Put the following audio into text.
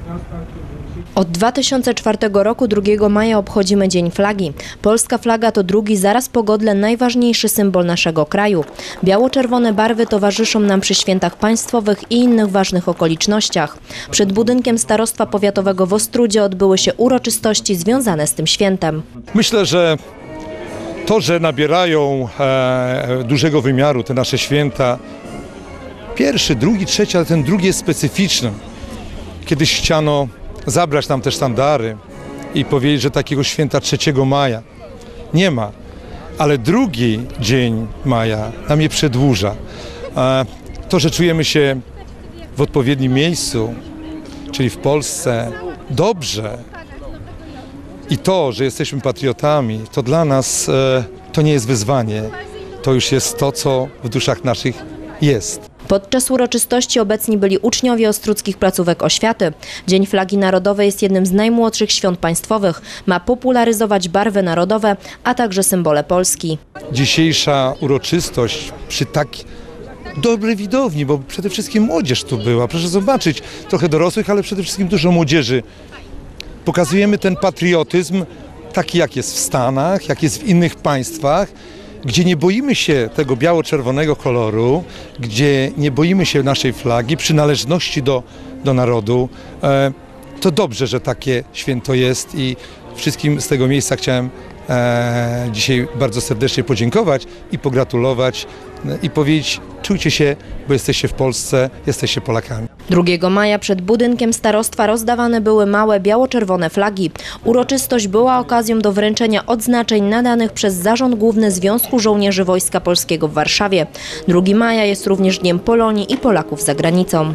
Od 2004 roku 2 maja obchodzimy Dzień Flagi. Polska flaga to drugi zaraz po godle najważniejszy symbol naszego kraju. Biało-czerwone barwy towarzyszą nam przy świętach państwowych i innych ważnych okolicznościach. Przed budynkiem Starostwa Powiatowego w Ostródzie odbyły się uroczystości związane z tym świętem. Myślę, że to, że nabierają dużego wymiaru te nasze święta, pierwszy, drugi, trzeci, ale ten drugi jest specyficzny. Kiedyś chciano zabrać nam te sztandary i powiedzieć, że takiego święta 3 maja nie ma, ale drugi dzień maja nam je przedłuża. To, że czujemy się w odpowiednim miejscu, czyli w Polsce, dobrze, i to, że jesteśmy patriotami, to dla nas to nie jest wyzwanie, to już jest to, co w duszach naszych jest. Podczas uroczystości obecni byli uczniowie ostródzkich placówek oświaty. Dzień Flagi Narodowej jest jednym z najmłodszych świąt państwowych. Ma popularyzować barwy narodowe, a także symbole Polski. Dzisiejsza uroczystość przy tak dobrej widowni, bo przede wszystkim młodzież tu była. Proszę zobaczyć, trochę dorosłych, ale przede wszystkim dużo młodzieży. Pokazujemy ten patriotyzm taki, jak jest w Stanach, jak jest w innych państwach, gdzie nie boimy się tego biało-czerwonego koloru, gdzie nie boimy się naszej flagi, przynależności do narodu. To dobrze, że takie święto jest i wszystkim z tego miejsca chciałem dzisiaj bardzo serdecznie podziękować i pogratulować i powiedzieć, czujcie się, bo jesteście w Polsce, jesteście Polakami. 2 maja przed budynkiem starostwa rozdawane były małe biało-czerwone flagi. Uroczystość była okazją do wręczenia odznaczeń nadanych przez Zarząd Główny Związku Żołnierzy Wojska Polskiego w Warszawie. 2 maja jest również Dniem Polonii i Polaków za granicą.